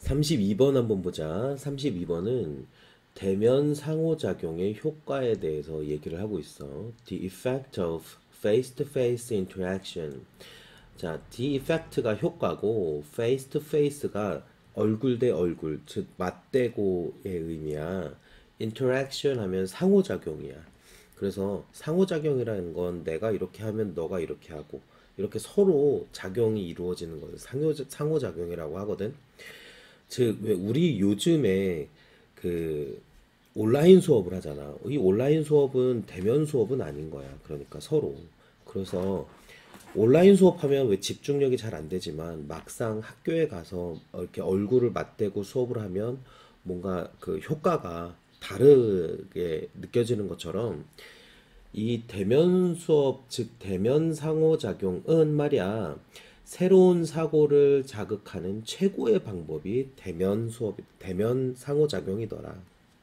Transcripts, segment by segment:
32번 한번 보자. 32번은 대면 상호작용의 효과에 대해서 얘기를 하고 있어. The effect of face-to-face interaction. 자, the effect가 효과고 face-to-face가 얼굴 대 얼굴, 즉 맞대고의 의미야. interaction 하면 상호작용이야. 그래서 상호작용이라는 건 내가 이렇게 하면 너가 이렇게 하고 이렇게 서로 작용이 이루어지는 것을 상호작용이라고 하거든. 즉, 왜 우리 요즘에 그 온라인 수업을 하잖아. 이 온라인 수업은 대면 수업은 아닌 거야. 그러니까 서로. 그래서 온라인 수업하면 왜 집중력이 잘 안 되지만 막상 학교에 가서 이렇게 얼굴을 맞대고 수업을 하면 뭔가 그 효과가 다르게 느껴지는 것처럼 이 대면 수업, 즉 대면 상호작용은 말이야. 새로운 사고를 자극하는 최고의 방법이 대면 수업, 대면 상호작용이더라.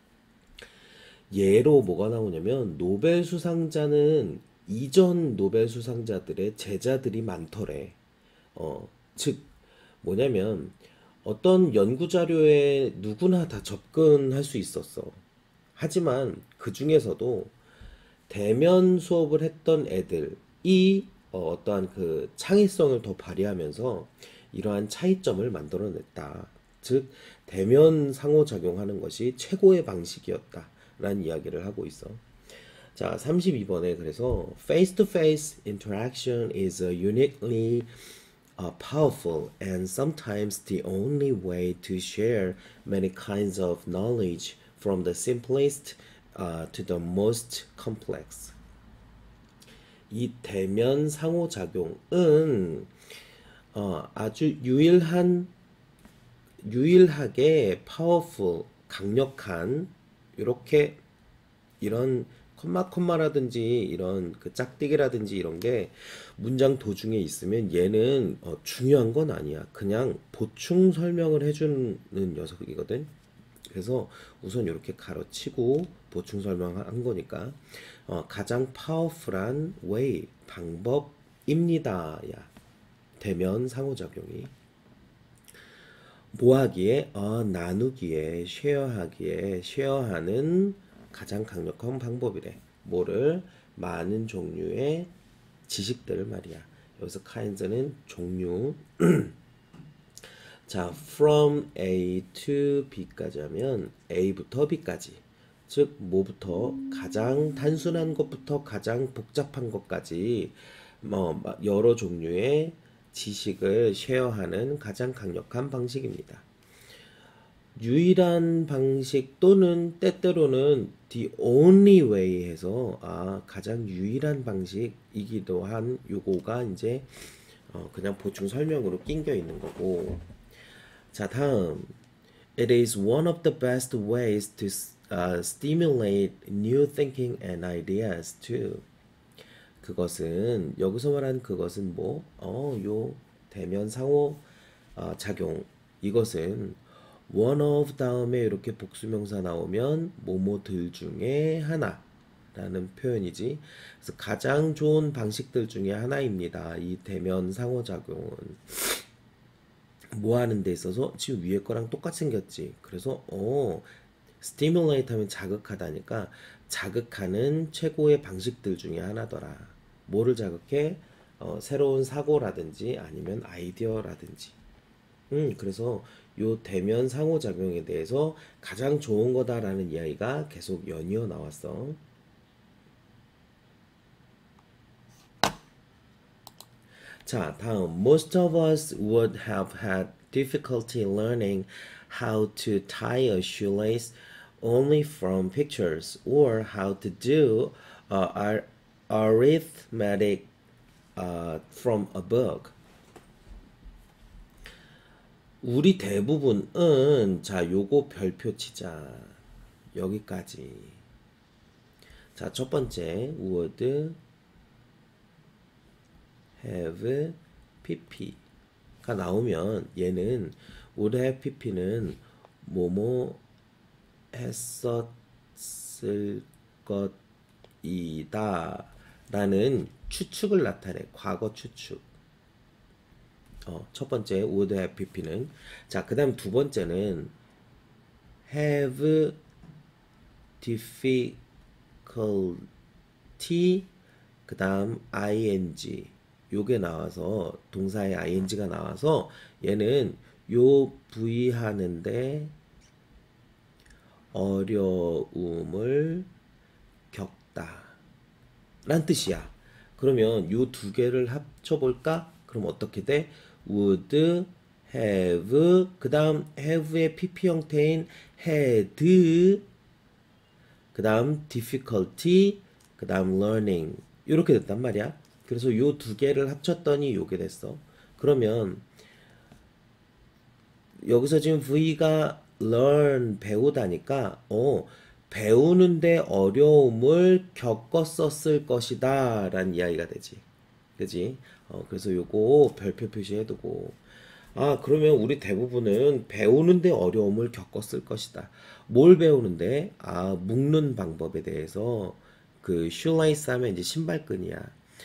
예로 뭐가 나오냐면 노벨 수상자는 이전 노벨 수상자들의 제자들이 많더래. 즉 뭐냐면 어떤 연구 자료에 누구나 다 접근할 수 있었어. 하지만 그 중에서도 대면 수업을 했던 애들이 어떠한 그 창의성을 더 발휘하면서 이러한 차이점을 만들어냈다. 즉, 대면 상호작용하는 것이 최고의 방식이었다라는 이야기를 하고 있어. 자, 32번에 그래서 face-to-face interaction is a uniquely powerful and sometimes the only way to share many kinds of knowledge from the simplest to the most complex. 이 대면 상호작용은 아주 유일하게 powerful, 강력한 이렇게 이런 콤마라든지 이런 그 짝대기라든지 이런 게 문장 도중에 있으면 얘는 중요한 건 아니야. 그냥 보충 설명을 해주는 녀석이거든. 그래서 우선 이렇게 가로치고 보충 설명한 거니까 가장 파워풀한 way 방법입니다. 야 대면 상호작용이 뭐하기에 나누기에 쉐어하는 가장 강력한 방법이래. 뭐를 많은 종류의 지식들을 말이야. 여기서 kinds는 종류. 자, from A to B까지 하면 A부터 B까지. 즉, 뭐부터 가장 단순한 것부터 가장 복잡한 것까지 여러 종류의 지식을 쉐어하는 가장 강력한 방식입니다. 유일한 방식 또는 때때로는 the only way 해서 가장 유일한 방식이기도 한 요거가 이제 그냥 보충 설명으로 낑겨 있는 거고. 자, 다음. It is one of the best ways to stimulate new thinking and ideas too. 그것은 여기서 말하는 그것은 뭐? 요 대면 상호 작용. 이것은 one of 다음에 이렇게 복수명사 나오면 뭐뭐들 중에 하나라는 표현이지. 그래서 가장 좋은 방식들 중에 하나입니다. 이 대면 상호작용은 뭐 하는 데 있어서 지금 위에 거랑 똑같이 생겼지. 그래서 stimulate 하면 자극하다니까 자극하는 최고의 방식들 중에 하나더라. 뭐를 자극해? 새로운 사고라든지 아니면 아이디어라든지. 그래서 요 대면 상호작용에 대해서 가장 좋은 거다라는 이야기가 계속 연이어 나왔어. 자, 다음. Most of us would have had difficulty learning how to tie a shoelace only from pictures or how to do arithmetic from a book. 우리 대부분은 자, 요거 별표 치자. 여기까지. 자, 첫 번째 would have pp가 나오면 얘는 would have pp는 뭐뭐 했었을 것이다 라는 추측을 나타내. 과거 추측. 첫 번째 would have pp는. 자, 그 다음 두 번째는 have difficulty, 그 다음 ing, 요게 나와서 동사의 ing가 나와서 얘는 요 V 하는데 어려움을 겪다 란 뜻이야. 그러면 요 두 개를 합쳐볼까? 그럼 어떻게 돼? would have, 그 다음 have의 pp 형태인 had, 그 다음 difficulty, 그 다음 learning, 이렇게 됐단 말이야. 그래서 요 두 개를 합쳤더니 요게 됐어. 그러면 여기서 지금 V가 learn, 배우다니까 배우는데 어려움을 겪었었을 것이다 라는 이야기가 되지. 그지? 그래서 요거 별표 표시해두고, 그러면 우리 대부분은 배우는데 어려움을 겪었을 것이다. 뭘 배우는데? 묶는 방법에 대해서. 그 shoelace 하면 이제 신발끈이야.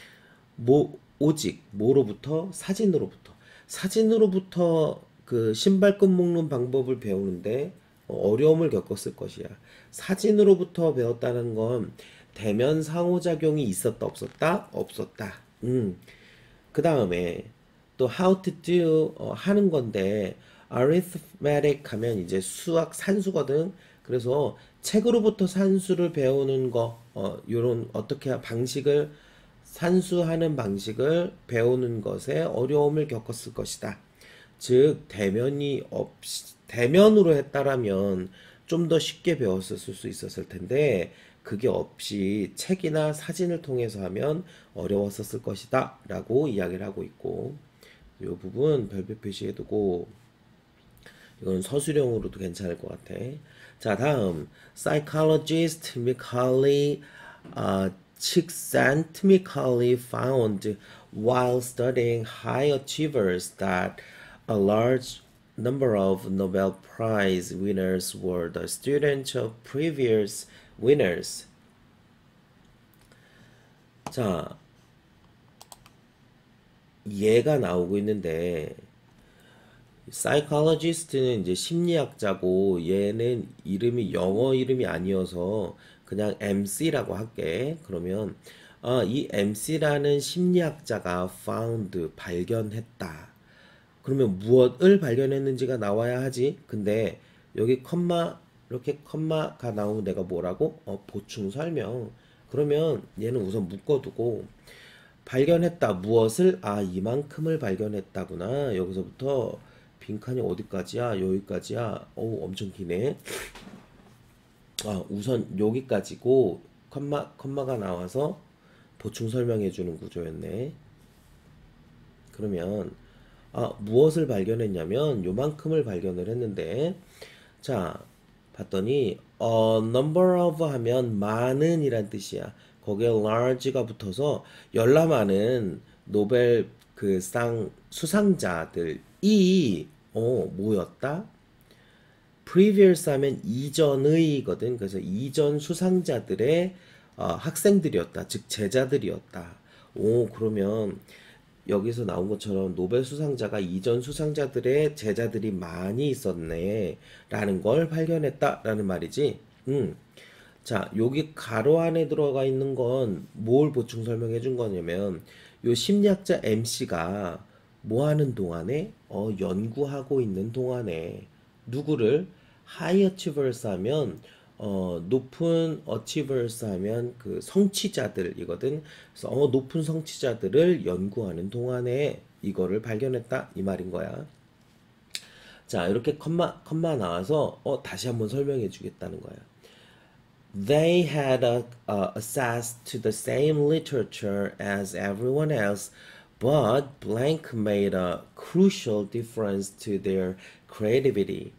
오직 뭐로부터? 사진으로부터. 사진으로부터 그 신발끈 묶는 방법을 배우는데 어려움을 겪었을 것이야. 사진으로부터 배웠다는 건 대면 상호작용이 있었다, 없었다? 없었다. 그 다음에 또 how to do, 하는 건데 arithmetic 하면 이제 수학 산수거든. 그래서 책으로부터 산수를 배우는 거, 요런 어떻게 방식을, 산수하는 방식을 배우는 것에 어려움을 겪었을 것이다. 즉 대면으로 했다라면 좀 더 쉽게 배웠을 수 있었을 텐데 그게 없이 책이나 사진을 통해서 하면 어려웠었을 것이다 라고 이야기를 하고 있고, 이 부분 별표 표시해두고 이건 서술형으로도 괜찮을 것 같아. 자, 다음 psychologist Mihaly Csikszentmihalyi found while studying high achievers that a large number of Nobel Prize winners were the students of previous winners. 자, 얘가 나오고 있는데 psychologist는 이제 심리학자고 얘는 이름이 영어 이름이 아니어서 그냥 MC라고 할게. 그러면 이 MC라는 심리학자가 found, 발견했다. 그러면 무엇을 발견했는지가 나와야 하지. 근데 여기 컴마, 이렇게 컴마가 나오면 내가 뭐라고? 보충 설명. 그러면 얘는 우선 묶어두고 발견했다. 무엇을? 이만큼을 발견했다구나. 여기서부터 빈칸이 어디까지야? 여기까지야. 엄청 기네. 우선 여기까지고 컴마가 나와서 보충 설명해 주는 구조였네. 그러면 무엇을 발견했냐면 요만큼을 발견을 했는데, 자 봤더니 number of 하면 많은 이란 뜻이야. 거기에 large가 붙어서 열나 많은 노벨 그 상 수상자들이 모였다. previous 하면 이전의거든. 그래서 이전 수상자들의 학생들이었다. 즉 제자들이었다. 그러면 여기서 나온 것처럼 노벨 수상자가 이전 수상자들의 제자들이 많이 있었네 라는 걸 발견했다 라는 말이지. 자, 여기 가로 안에 들어가 있는 건 뭘 보충 설명해 준 거냐면 요 심리학자 MC가 뭐 하는 동안에 연구하고 있는 동안에 누구를 high achievers 하면 높은 achievers 하면 그 성취자들이거든. 그래서 높은 성취자들을 연구하는 동안에 이거를 발견했다 이 말인 거야. 자, 이렇게 컴마 나와서 다시 한번 설명해 주겠다는 거야. They had access to the same literature as everyone else, but blank made a crucial difference to their creativity.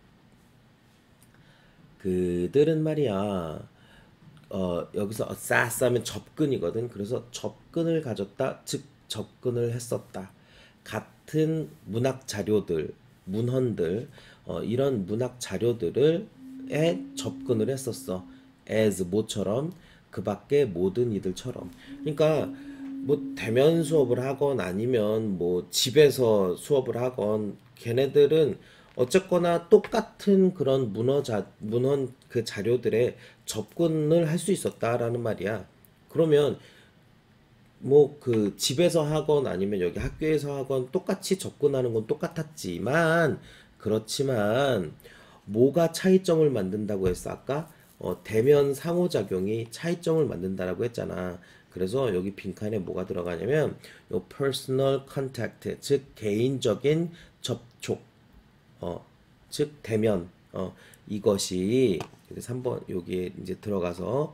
그들은 말이야, 여기서 access 하면 접근이거든. 그래서 접근을 가졌다, 즉 접근을 했었다. 같은 문학 자료들, 문헌들, 이런 문학 자료들에 접근을 했었어. as 뭐처럼, 그 밖에 모든 이들처럼. 그러니까 뭐 대면 수업을 하건 아니면 뭐 집에서 수업을 하건 걔네들은 어쨌거나 똑같은 그런 문헌 그 자료들에 접근을 할 수 있었다라는 말이야. 그러면 뭐 그 집에서 하건 아니면 여기 학교에서 하건 똑같이 접근하는 건 똑같았지만 그렇지만 뭐가 차이점을 만든다고 했어 아까? 대면 상호작용이 차이점을 만든다라고 했잖아. 그래서 여기 빈칸에 뭐가 들어가냐면 요 personal contact 즉 개인적인 접촉 즉 대면 이것이 3번 여기에 이제 들어가서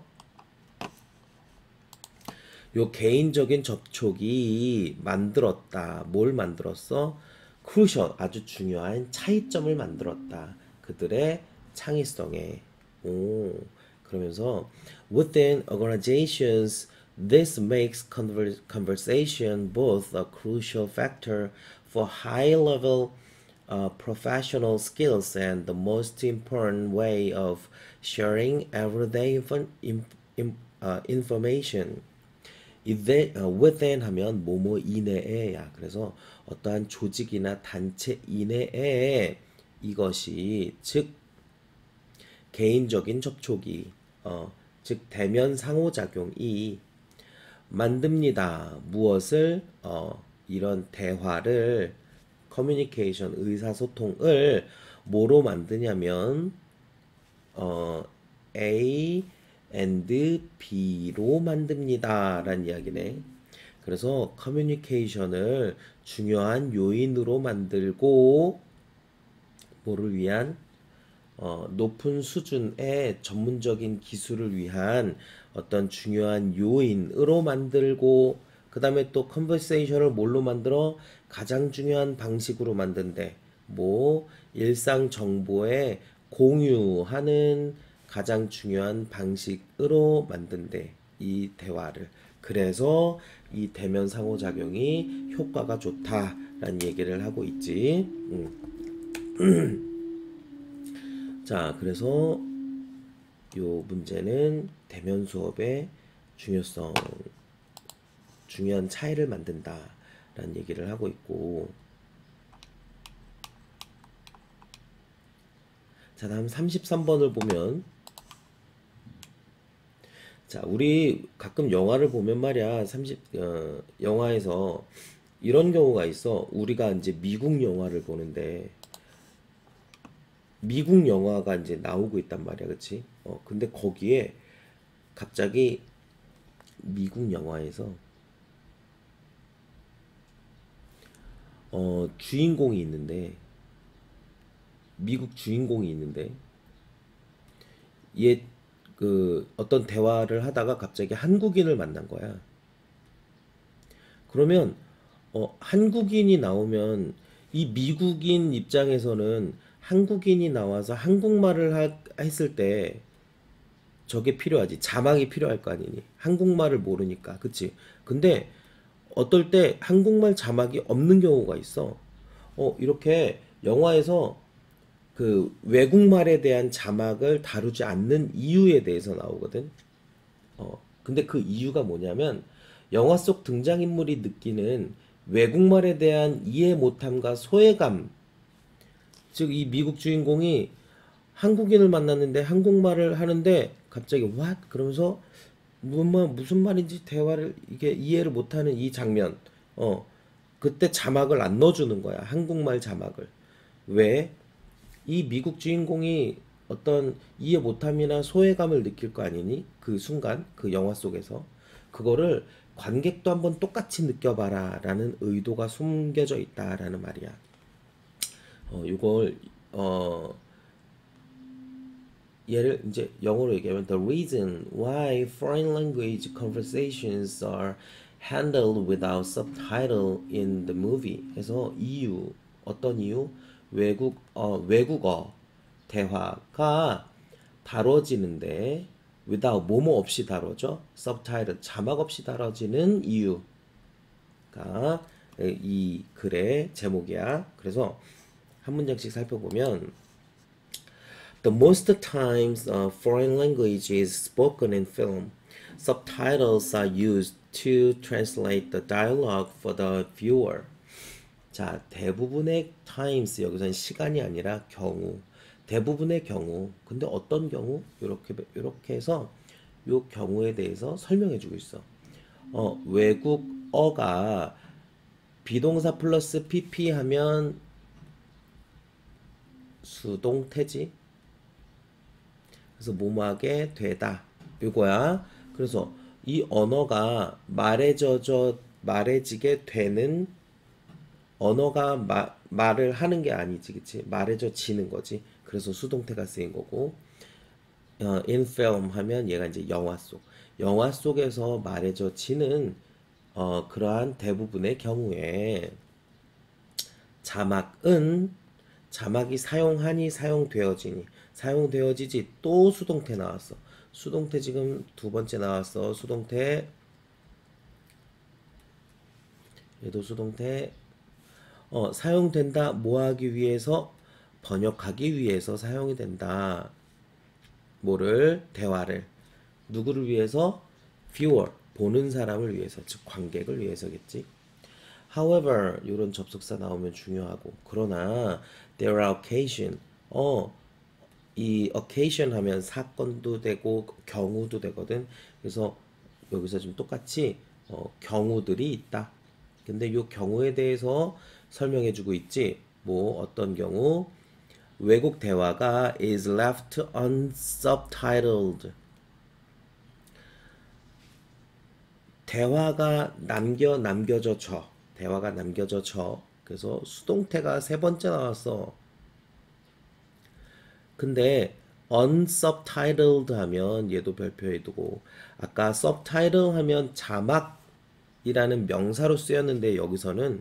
요 개인적인 접촉이 만들었다. 뭘 만들었어? crucial, 아주 중요한 차이점을 만들었다. 그들의 창의성에. 오, 그러면서 within organizations, this makes conversation both a crucial factor for high-level professional skills and the most important way of sharing everyday information. within 하면 뭐뭐 이내에야. 그래서 어떠한 조직이나 단체 이내에 이것이 즉 개인적인 접촉이 즉 대면 상호작용이 만듭니다. 무엇을 이런 대화를 커뮤니케이션 의사소통을 뭐로 만드냐면 A and B로 만듭니다. 라는 이야기네. 그래서 커뮤니케이션을 중요한 요인으로 만들고 뭐를 위한 높은 수준의 전문적인 기술을 위한 어떤 중요한 요인으로 만들고 그 다음에 또 컨버세이션을 뭘로 만들어? 가장 중요한 방식으로 만든대. 뭐 일상 정보에 공유하는 가장 중요한 방식으로 만든대. 이 대화를. 그래서 이 대면 상호작용이 효과가 좋다라는 얘기를 하고 있지. 자, 그래서 요 문제는 대면 수업의 중요성, 중요한 차이를 만든다라는 얘기를 하고 있고, 자, 다음 33번을 보면, 자, 우리 가끔 영화를 보면 말이야, 영화에서 이런 경우가 있어. 우리가 이제 미국 영화를 보는데, 미국 영화가 이제 나오고 있단 말이야, 그치? 근데 거기에 갑자기 미국 영화에서 주인공이 있는데 미국 주인공이 있는데 얘 그 어떤 대화를 하다가 갑자기 한국인을 만난 거야. 그러면 한국인이 나오면 이 미국인 입장에서는 한국인이 나와서 한국말을 했을 때 저게 필요하지. 자막이 필요할 거 아니니. 한국말을 모르니까. 그치? 근데 어떨 때 한국말 자막이 없는 경우가 있어. 이렇게 영화에서 그 외국말에 대한 자막을 다루지 않는 이유에 대해서 나오거든. 근데 그 이유가 뭐냐면 영화 속 등장인물이 느끼는 외국말에 대한 이해 못함과 소외감. 즉, 이 미국 주인공이 한국인을 만났는데 한국말을 하는데 갑자기 what? 그러면서 무슨 말인지 대화를 이게 이해를 못하는 이 장면. 그때 자막을 안 넣어주는 거야. 한국말 자막을. 왜? 이 미국 주인공이 어떤 이해 못함이나 소외감을 느낄 거 아니니? 그 순간, 그 영화 속에서. 그거를 관객도 한번 똑같이 느껴봐라 라는 의도가 숨겨져 있다라는 말이야. 이걸, 얘를 이제 영어로 얘기하면 the reason why foreign language conversations are handled without subtitle in the movie. 해서 이유, 어떤 이유? 외국어 대화가 다뤄지는데 without 뭐뭐 없이 다뤄져? subtitle 자막 없이 다뤄지는 이유가 이 글의 제목이야. 그래서 한 문장씩 살펴보면 The most times foreign language is spoken in film. Subtitles are used to translate the dialogue for the viewer. 자, 대부분의 times 여기서는 시간이 아니라 경우. 대부분의 경우. 근데 어떤 경우? 이렇게 해서 요 경우에 대해서 설명해 주고 있어. 외국어가 비동사 플러스 pp 하면 수동태지. 그래서 뭐뭐하게 되다. 이거야. 그래서 이 언어가 말해지게 되는 언어가 말을 하는 게 아니지, 그치? 말해져지는 거지. 그래서 수동태가 쓰인 거고. in film 하면 얘가 이제 영화 속에서 말해져지는 그러한 대부분의 경우에 자막이 사용되어지지 또 수동태 나왔어. 수동태 지금 두 번째 나왔어. 수동태 얘도 수동태 사용된다. 뭐 하기 위해서? 번역하기 위해서 사용이 된다. 대화를. 누구를 위해서? viewer, 보는 사람을 위해서, 즉 관객을 위해서겠지. However, 이런 접속사 나오면 중요하고, 그러나 there are occasion, 이 occasion 하면 사건도 되고 경우도 되거든. 그래서 여기서 좀 똑같이 경우들이 있다. 근데 이 경우에 대해서 설명해주고 있지. 어떤 경우? 외국 대화가 is left unsubtitled. 대화가 남겨져 져. 대화가 남겨져 져. 그래서 수동태가 세 번째 나왔어. 근데 unsubtitled 하면 얘도 별표에 두고, 아까 subtitle 하면 자막이라는 명사로 쓰였는데 여기서는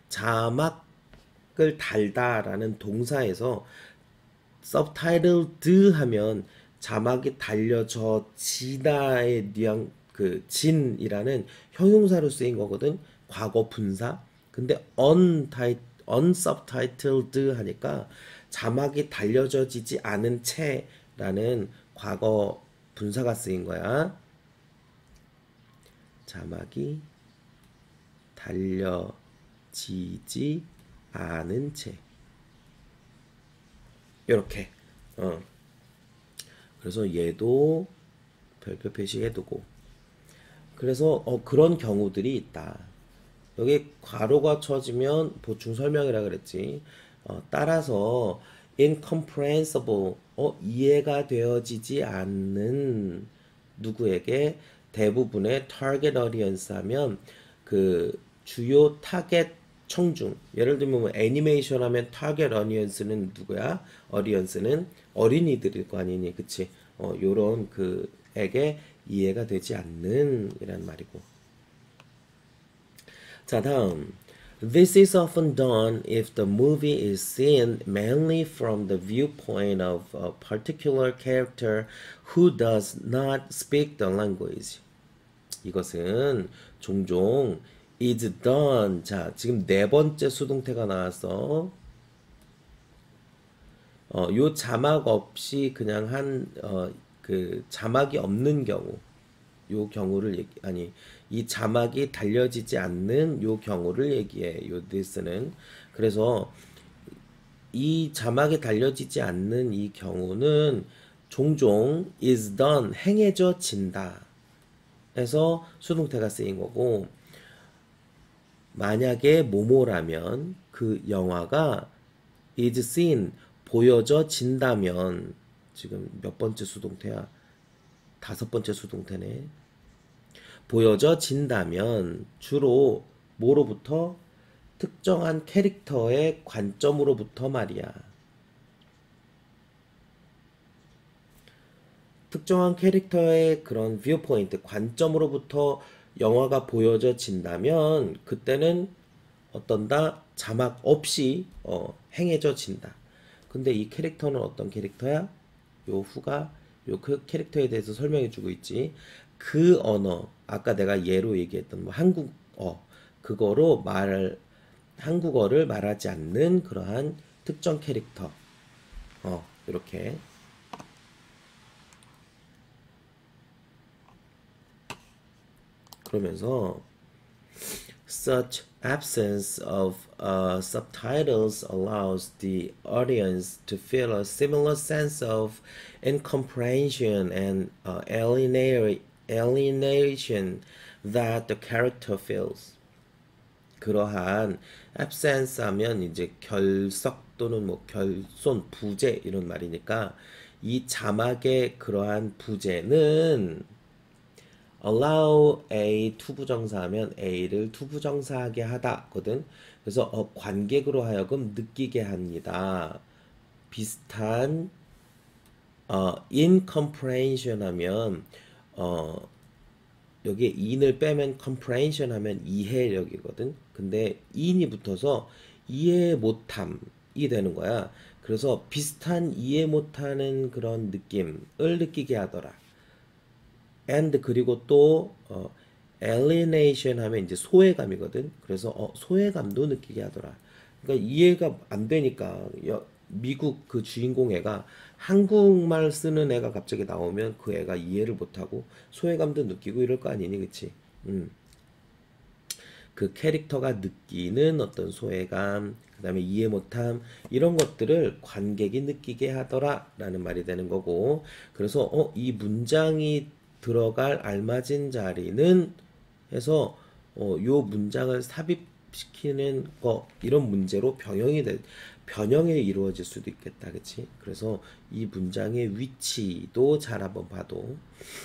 자막을 달다라는 동사에서 subtitled 하면 자막이 달려져 지다의 진이라는 형용사로 쓰인 거거든. 과거 분사. 근데 unsubtitled 하니까 자막이 달려져지지 않은 채라는 과거 분사가 쓰인 거야. 자막이 달려지지 않은 채. 이렇게. 그래서 얘도 별표 표시해두고. 그래서 그런 경우들이 있다. 여기 괄호가 쳐지면 보충 설명이라 그랬지. 따라서 incomprehensible, 이해가 되어지지 않는 누구에게? 대부분의 target audience 하면 그 주요 타겟 청중. 예를 들면 애니메이션 하면 타겟 audience는 누구야? audience는 어린이들일 거 아니니, 그치? 요런 그에게 이해가 되지 않는 이란 말이고. 자, 다음. This is often done if the movie is seen mainly from the viewpoint of a particular character who does not speak the language. 이것은 종종 is done. 자, 지금 네 번째 수동태가 나왔어. 요 자막 없이 그냥 자막이 없는 경우. 요 경우를 이 자막이 달려지지 않는 요 경우를 얘기해. 요 this는. 그래서 이 자막이 달려지지 않는 이 경우는 종종 is done, 행해져진다. 해서 수동태가 쓰인 거고, 만약에 뭐뭐라면 그 영화가 is seen, 보여져진다면, 지금 몇 번째 수동태야? 다섯 번째 수동태네. 보여져진다면 주로 뭐로부터? 특정한 캐릭터의 관점으로부터 말이야. 특정한 캐릭터의 그런 뷰포인트, 관점으로부터 영화가 보여져진다면 그때는 어떤다? 자막 없이 행해져진다. 근데 이 캐릭터는 어떤 캐릭터야? 요 캐릭터에 대해서 설명해주고 있지. 그 언어, 아까 내가 예로 얘기했던 한국어, 한국어를 말하지 않는 그러한 특정 캐릭터. 이렇게. 그러면서 such absence of subtitles allows the audience to feel a similar sense of incomprehension and alienation that the character feels. 그러한 absence 하면 이제 결석 또는 뭐 결손, 부재 이런 말이니까 이 자막의 그러한 부재는 allow A 투부정사 하면 A를 투부정사하게 하다거든. 그래서 관객으로 하여금 느끼게 합니다. 비슷한 incomprehension 하면 여기에 in을 빼면 comprehension 하면 이해력이거든. 근데 in이 붙어서 이해 못함이 되는 거야. 그래서 비슷한 이해 못하는 그런 느낌을 느끼게 하더라. and 그리고 또 alienation 하면 이제 소외감이거든. 그래서 소외감도 느끼게 하더라. 그러니까 이해가 안 되니까 미국 그 주인공 애가 한국말 쓰는 애가 갑자기 나오면 그 애가 이해를 못하고 소외감도 느끼고 이럴 거 아니니, 그치? 그 캐릭터가 느끼는 어떤 소외감, 그 다음에 이해 못함, 이런 것들을 관객이 느끼게 하더라 라는 말이 되는 거고, 그래서 이 문장이 들어갈 알맞은 자리는 해서 요 문장을 삽입시키는 거, 이런 문제로 변형이 이루어질 수도 있겠다, 그치? 그래서 이 문장의 위치도 잘 한번 봐도,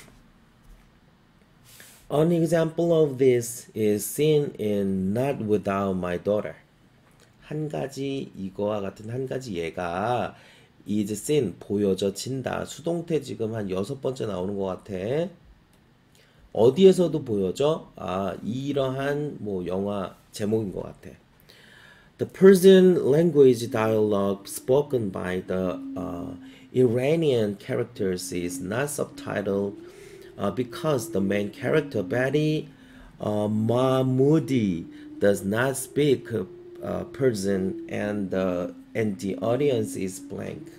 An example of this is seen in Not Without My Daughter. 한 가지 이거와 같은 한 가지 예가 is seen 보여져진다. 수동태 지금 한 6번째 나오는 것 같아. 어디에서도 보여져? 이러한 뭐 영화 제목인 것 같아. The Persian language dialogue spoken by the Iranian characters is not subtitled because the main character Betty Mahmoudi does not speak Persian and the audience is blank.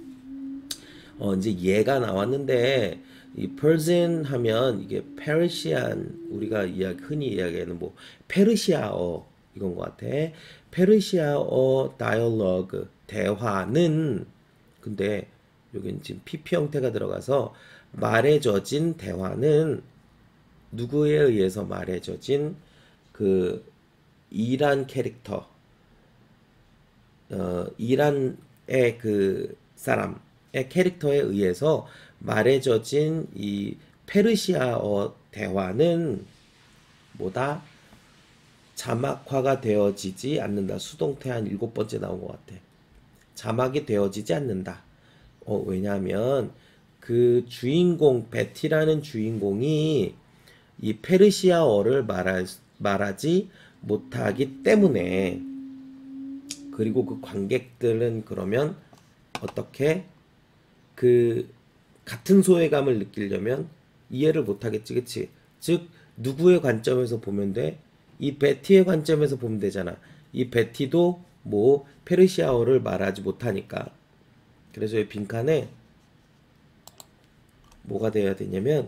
이제 얘가 나왔는데 이 Persian 하면 이게 페르시안, 우리가 흔히 이야기하는 뭐 페르시아어 이건 것 같아. 페르시아어 다이얼로그 대화는, 근데 여기는 지금 PP 형태가 들어가서 말해져진 대화는 누구에 의해서 말해져진 그 이란 캐릭터, 이란의 그 사람의 캐릭터에 의해서 말해져진 이 페르시아어 대화는 뭐다? 자막화가 되어지지 않는다. 수동태 한 7번째 나온 것 같아. 자막이 되어지지 않는다. 왜냐하면 그 주인공 베티라는 주인공이 이 페르시아어를 말하지 못하기 때문에, 그리고 그 관객들은 그러면 어떻게 그 같은 소외감을 느끼려면 이해를 못하겠지, 그치? 즉 누구의 관점에서 보면 돼? 이 베티의 관점에서 보면 되잖아. 이 베티도 뭐 페르시아어를 말하지 못하니까. 그래서 이 빈칸에 뭐가 돼야 되냐면,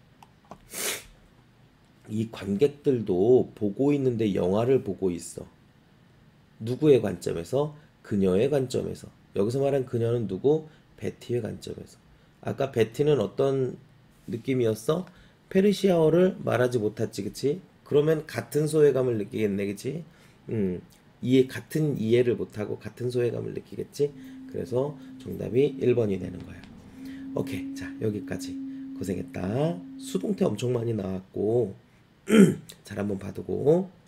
이 관객들도 보고 있는데 영화를 보고 있어. 누구의 관점에서? 그녀의 관점에서. 여기서 말한 그녀는 누구? 베티의 관점에서. 아까 베티는 어떤 느낌이었어? 페르시아어를 말하지 못했지, 그치? 그러면 같은 소외감을 느끼겠네, 그치? 같은 이해를 못하고 같은 소외감을 느끼겠지? 그래서 정답이 1번이 되는 거야. 오케이, 자 여기까지 고생했다. 수동태 엄청 많이 나왔고 잘 한번 봐두고